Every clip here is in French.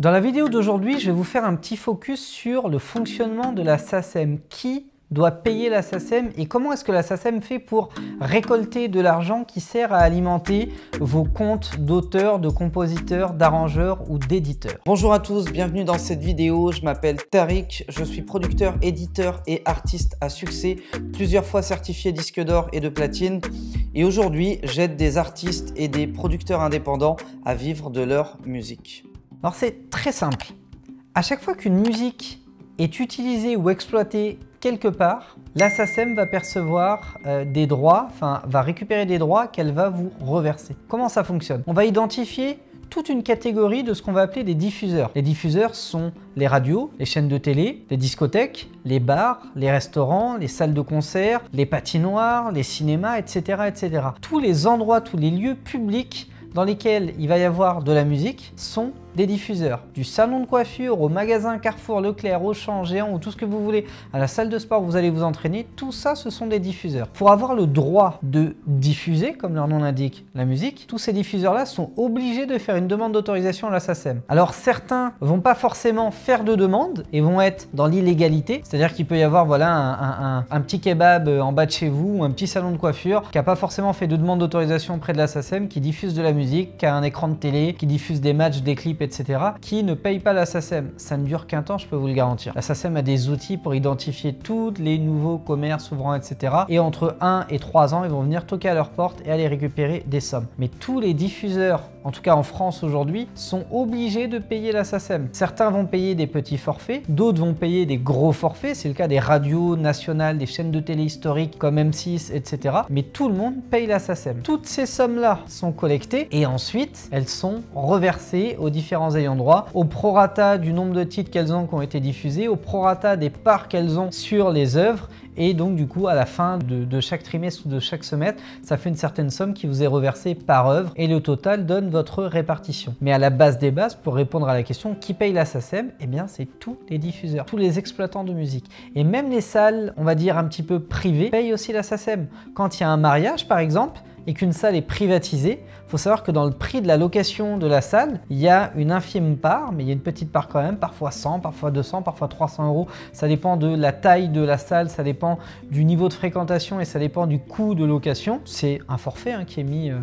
Dans la vidéo d'aujourd'hui, je vais vous faire un petit focus sur le fonctionnement de la SACEM. Qui doit payer la SACEM et comment est-ce que la SACEM fait pour récolter de l'argent qui sert à alimenter vos comptes d'auteurs, de compositeurs, d'arrangeurs ou d'éditeurs. Bonjour à tous, bienvenue dans cette vidéo. Je m'appelle Tariq, je suis producteur, éditeur et artiste à succès, plusieurs fois certifié disque d'or et de platine. Et aujourd'hui, j'aide des artistes et des producteurs indépendants à vivre de leur musique. Alors c'est très simple. À chaque fois qu'une musique est utilisée ou exploitée quelque part, la SACEM va percevoir des droits, va récupérer des droits qu'elle va vous reverser. Comment ça fonctionne? On va identifier toute une catégorie de ce qu'on va appeler des diffuseurs. Les diffuseurs sont les radios, les chaînes de télé, les discothèques, les bars, les restaurants, les salles de concert, les patinoires, les cinémas, etc., etc. Tous les endroits, tous les lieux publics dans lesquels il va y avoir de la musique sont des diffuseurs. Du salon de coiffure au magasin Carrefour, Leclerc, Auchan, Géant ou tout ce que vous voulez, à la salle de sport où vous allez vous entraîner, tout ça ce sont des diffuseurs. Pour avoir le droit de diffuser, comme leur nom l'indique, la musique, tous ces diffuseurs-là sont obligés de faire une demande d'autorisation à la SACEM. Alors certains vont pas forcément faire de demande et vont être dans l'illégalité, c'est-à-dire qu'il peut y avoir voilà, un petit kebab en bas de chez vous ou un petit salon de coiffure qui n'a pas forcément fait de demande d'autorisation auprès de la SACEM, qui diffuse de la musique, qui a un écran de télé, qui diffuse des matchs, des clips, etc., qui ne paye pas la SACEM. Ça ne dure qu'un temps, je peux vous le garantir. La SACEM a des outils pour identifier tous les nouveaux commerces ouvrants, etc. Et entre 1 et 3 ans, ils vont venir toquer à leur porte et aller récupérer des sommes. Mais tous les diffuseurs, en tout cas en France aujourd'hui, sont obligés de payer la SACEM. Certains vont payer des petits forfaits, d'autres vont payer des gros forfaits. C'est le cas des radios nationales, des chaînes de télé historiques comme M6, etc. Mais tout le monde paye la SACEM. Toutes ces sommes-là sont collectées et ensuite, elles sont reversées aux différents ayants droit, au prorata du nombre de titres qu'elles ont qui ont été diffusés, au prorata des parts qu'elles ont sur les œuvres. Et donc du coup à la fin de chaque trimestre ou de chaque semestre, ça fait une certaine somme qui vous est reversée par œuvre et le total donne votre répartition. Mais à la base des bases, pour répondre à la question qui paye la SACEM, eh bien c'est tous les diffuseurs, tous les exploitants de musique. Et même les salles, on va dire un petit peu privées, payent aussi la SACEM. Quand il y a un mariage par exemple, et qu'une salle est privatisée, il faut savoir que dans le prix de la location de la salle, il y a une infime part, mais il y a une petite part quand même, parfois 100, parfois 200, parfois 300 euros. Ça dépend de la taille de la salle, ça dépend du niveau de fréquentation et ça dépend du coût de location. C'est un forfait qui est mis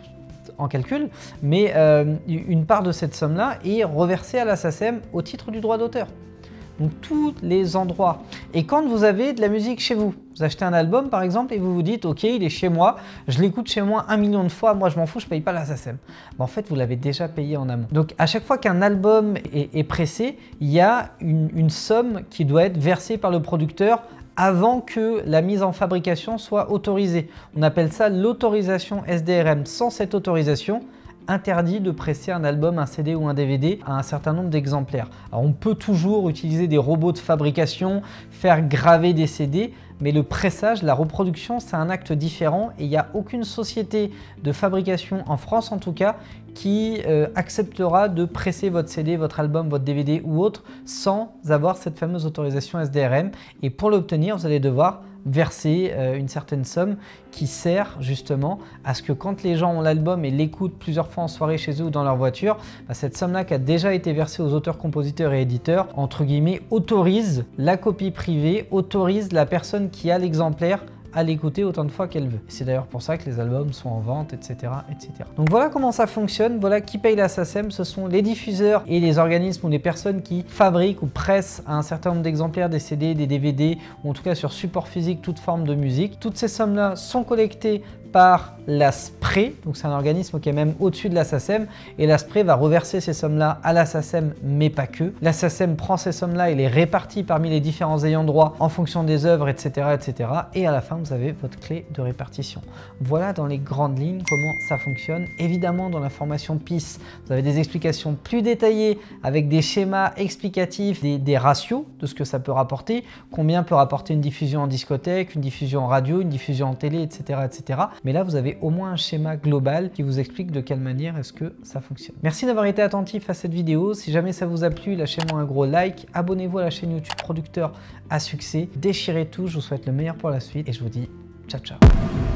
en calcul, mais une part de cette somme-là est reversée à la SACEM au titre du droit d'auteur. Donc tous les endroits. Et quand vous avez de la musique chez vous, vous achetez un album par exemple et vous vous dites ok il est chez moi, je l'écoute chez moi 1 million de fois, moi je m'en fous, je paye pas la SACEM. En fait vous l'avez déjà payé en amont. Donc à chaque fois qu'un album est pressé, il y a une somme qui doit être versée par le producteur avant que la mise en fabrication soit autorisée. On appelle ça l'autorisation SDRM. Sans cette autorisation, interdit de presser un album, un CD ou un DVD à un certain nombre d'exemplaires. Alors on peut toujours utiliser des robots de fabrication, faire graver des CD, mais le pressage, la reproduction, c'est un acte différent et il n'y a aucune société de fabrication, en France en tout cas, qui acceptera de presser votre CD, votre album, votre DVD ou autre sans avoir cette fameuse autorisation SDRM. Et pour l'obtenir, vous allez devoir verser une certaine somme qui sert justement à ce que quand les gens ont l'album et l'écoutent plusieurs fois en soirée chez eux ou dans leur voiture, cette somme-là qui a déjà été versée aux auteurs, compositeurs et éditeurs, entre guillemets, autorise la copie privée, autorise la personne qui a l'exemplaire à l'écouter autant de fois qu'elle veut. C'est d'ailleurs pour ça que les albums sont en vente, etc., etc. Donc voilà comment ça fonctionne, voilà qui paye la SACEM, ce sont les diffuseurs et les organismes ou les personnes qui fabriquent ou pressent un certain nombre d'exemplaires des CD, des DVD, ou en tout cas sur support physique, toute forme de musique. Toutes ces sommes-là sont collectées par l'ASPRE, donc c'est un organisme qui est même au-dessus de la SACEM, et l'ASPRE va reverser ces sommes-là à la SACEM, mais pas que. La SACEM prend ces sommes-là et les répartit parmi les différents ayants droit en fonction des œuvres, etc., etc. Et à la fin, vous avez votre clé de répartition. Voilà dans les grandes lignes comment ça fonctionne. Évidemment, dans la formation PIS, vous avez des explications plus détaillées avec des schémas explicatifs, des ratios de ce que ça peut rapporter, combien peut rapporter une diffusion en discothèque, une diffusion en radio, une diffusion en télé, etc., etc. Mais là, vous avez au moins un schéma global qui vous explique de quelle manière est-ce que ça fonctionne. Merci d'avoir été attentif à cette vidéo. Si jamais ça vous a plu, lâchez-moi un gros like. Abonnez-vous à la chaîne YouTube Producteur à succès. Déchirez tout. Je vous souhaite le meilleur pour la suite et je vous dis ciao, ciao.